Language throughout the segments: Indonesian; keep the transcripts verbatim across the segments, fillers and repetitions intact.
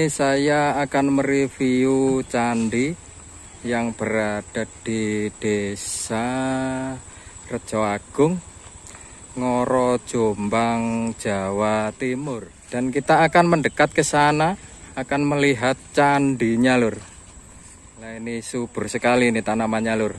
ini saya akan mereview candi yang berada di Desa Rejo Agung, Ngoro, Jombang, Jawa Timur. Dan kita akan mendekat ke sana, akan melihat candinya, lur. Nah, ini subur sekali ini tanamannya, lur.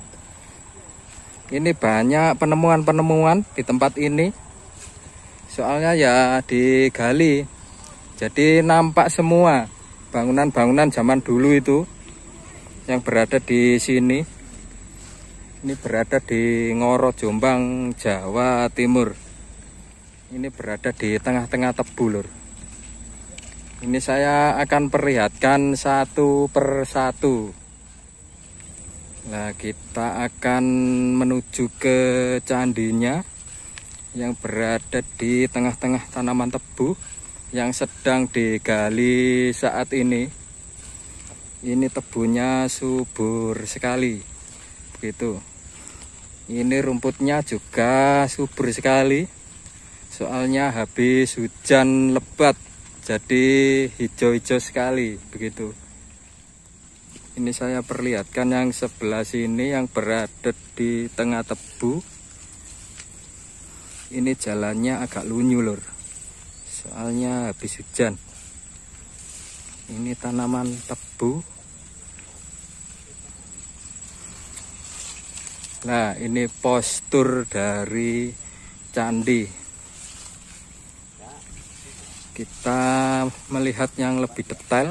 Ini banyak penemuan-penemuan di tempat ini. Soalnya ya digali. Jadi nampak semua bangunan-bangunan zaman dulu itu yang berada di sini. Ini berada di Ngoro, Jombang, Jawa Timur. Ini berada di tengah-tengah tebu, lur. Ini saya akan perlihatkan satu per satu. Nah, kita akan menuju ke candinya yang berada di tengah-tengah tanaman tebu yang sedang digali saat ini. Ini tebunya subur sekali, begitu. Ini rumputnya juga subur sekali, soalnya habis hujan lebat, jadi hijau-hijau sekali, begitu. Ini saya perlihatkan yang sebelah sini yang berada di tengah tebu. Ini jalannya agak lunyu, lur, soalnya habis hujan. Ini tanaman tebu. Nah, ini postur dari candi. Kita melihat yang lebih detail.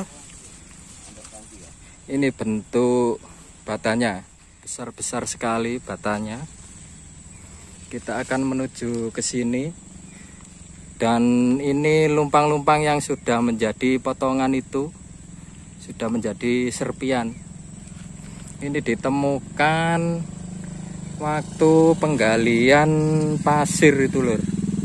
Ini bentuk batanya, besar-besar sekali batanya. Kita akan menuju ke sini. Dan ini lumpang-lumpang yang sudah menjadi potongan itu sudah menjadi serpian. Ini ditemukan waktu penggalian pasir itu, lur.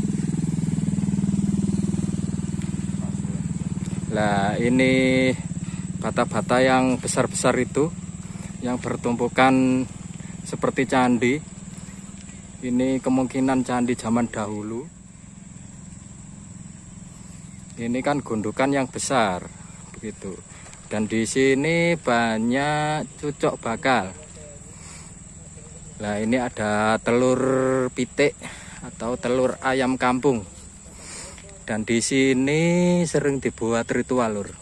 Nah, ini bata-bata yang besar-besar itu yang bertumpukan seperti candi. Ini kemungkinan candi zaman dahulu. Ini kan gundukan yang besar, begitu. Dan di sini banyak cucok bakal. Nah, ini ada telur pitik atau telur ayam kampung. Dan di sini sering dibuat ritual, lur.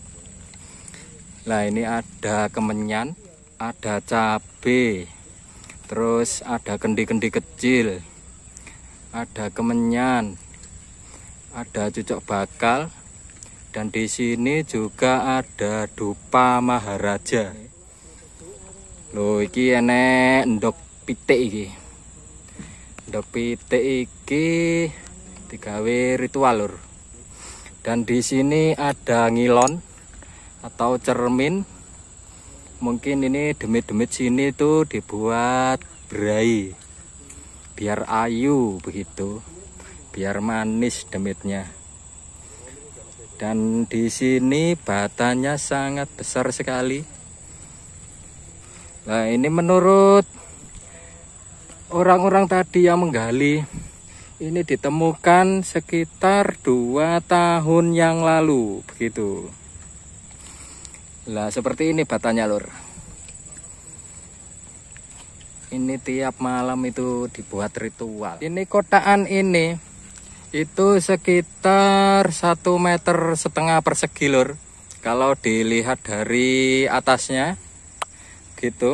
Nah, ini ada kemenyan, ada cabe, terus ada kendi-kendi kecil, ada kemenyan, ada cucok bakal, dan di sini juga ada dupa maharaja. Loh, iki enek endok pitik iki. Endok pitik iki digawe ritual, lur. Dan di sini ada ngilon atau cermin. Mungkin ini demit-demit sini tuh dibuat berai biar ayu, begitu. Biar manis demitnya. Dan di sini batanya sangat besar sekali. Nah, ini menurut orang-orang tadi yang menggali, ini ditemukan sekitar dua tahun yang lalu, begitu. Nah, seperti ini batanya, lur. Ini tiap malam itu dibuat ritual. Ini kotaan ini itu sekitar satu meter setengah persegi, lur. Kalau dilihat dari atasnya, gitu.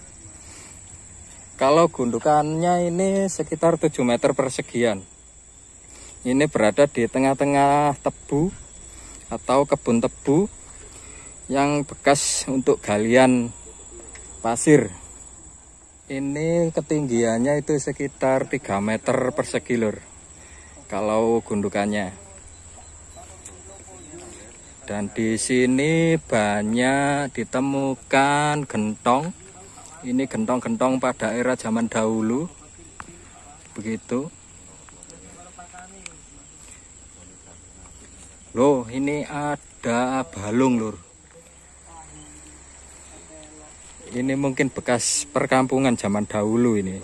Kalau gundukannya ini sekitar tujuh meter persegian. Ini berada di tengah-tengah tebu atau kebun tebu yang bekas untuk galian pasir. Ini ketinggiannya itu sekitar tiga meter persegi, lur. Kalau gundukannya. Dan di sini banyak ditemukan gentong. Ini gentong-gentong pada era zaman dahulu, begitu. Loh, ini ada balung, lur. Ini mungkin bekas perkampungan zaman dahulu ini.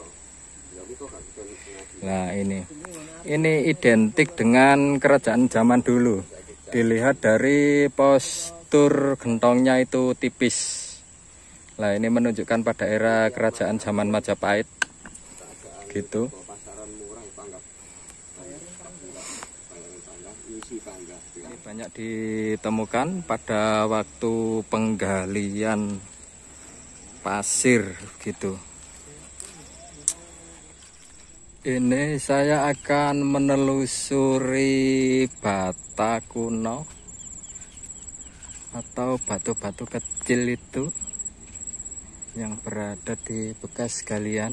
Nah, ini ini identik dengan kerajaan zaman dulu. Dilihat dari postur gentongnya itu tipis. Nah, ini menunjukkan pada era kerajaan zaman Majapahit. Gitu. Ini banyak ditemukan pada waktu penggalian pasir gitu. Ini saya akan menelusuri bata kuno atau batu-batu kecil itu yang berada di bekas galian.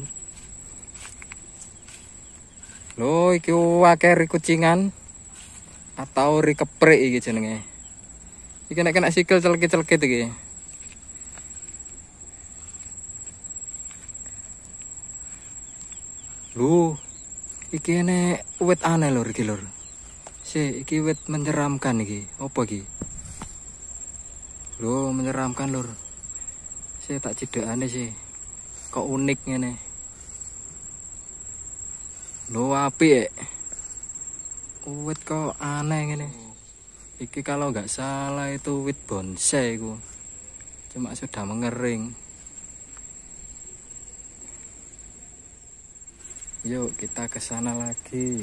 Loh, iki akeh ri kucingan atau ri keprik iki jenenge. Iki nek kena sikil celkit-celkit iki. Lu, iki ene wit aneh lur iki lur. Si, iki wit menyeramkan iki. Apa iki? Lu menyeramkan lur. Si tak cidekane sih. Kok unik ngene. Lu apik. Wit kok aneh ngene. Iki kalau nggak salah itu wit bonsai iku. Cuma sudah mengering. Yuk kita ke sana lagi.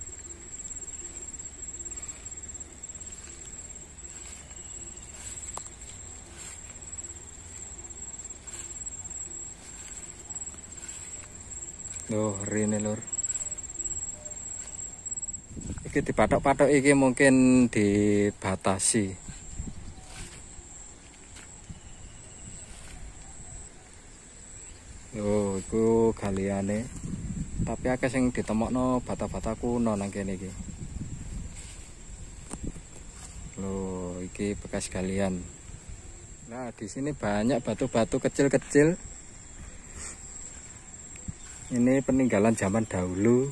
Loh, rene lur. Iki dipatok-patok iki mungkin dibatasi. Loh, iku galiane. Tapi akeh sing ditemokno bata-bata kuno nang kene iki. Loh, iki bekas galian. Nah, di sini banyak batu-batu kecil-kecil. Ini peninggalan zaman dahulu.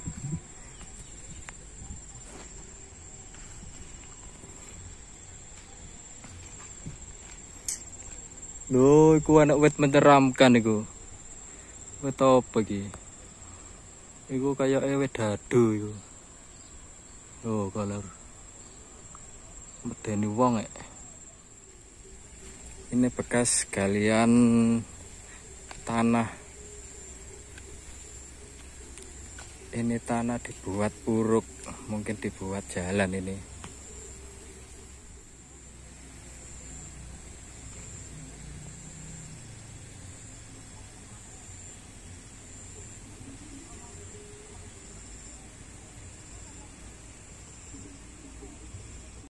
Loh, iku anak wit menyeramkan iku. Wit apa iki? Iku kayak wit dadu iku. Loh, kolor. Medeni wong ek. Ini bekas galian tanah. Ini tanah dibuat uruk, mungkin dibuat jalan ini.